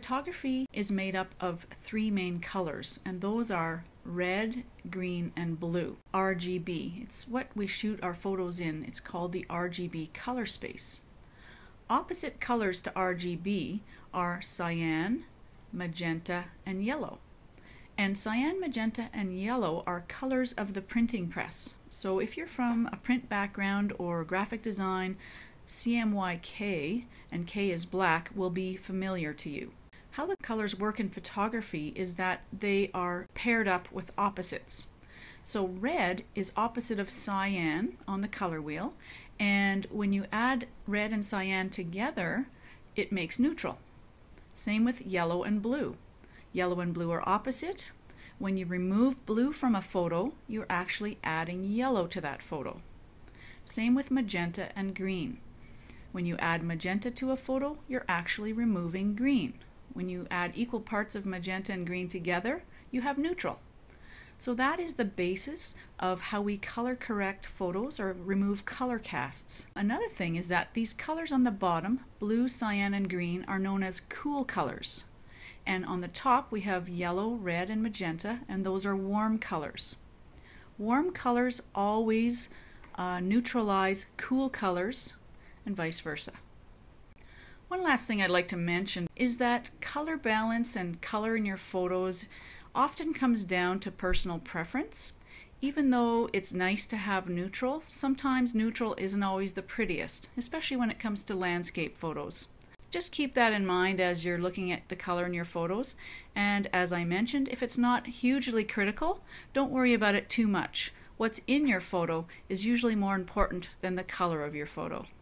Photography is made up of three main colors, and those are red, green, and blue. RGB. It's what we shoot our photos in. It's called the RGB color space. Opposite colors to RGB are cyan, magenta, and yellow. And cyan, magenta, and yellow are colors of the printing press. So if you're from a print background or graphic design, CMY K, and K is black, will be familiar to you. How the colors work in photography is that they are paired up with opposites. So red is opposite of cyan on the color wheel, and when you add red and cyan together, it makes neutral. Same with yellow and blue. Yellow and blue are opposite. When you remove blue from a photo, you're actually adding yellow to that photo. Same with magenta and green. When you add magenta to a photo, you're actually removing green. When you add equal parts of magenta and green together, you have neutral. So that is the basis of how we color correct photos or remove color casts. Another thing is that these colors on the bottom, blue, cyan, and green, are known as cool colors. And on the top we have yellow, red, and magenta, and those are warm colors. Warm colors always neutralize cool colors, and vice versa. One last thing I'd like to mention is that color balance and color in your photos often comes down to personal preference. Even though it's nice to have neutral, sometimes neutral isn't always the prettiest, especially when it comes to landscape photos. Just keep that in mind as you're looking at the color in your photos, and as I mentioned, if it's not hugely critical, don't worry about it too much. What's in your photo is usually more important than the color of your photo.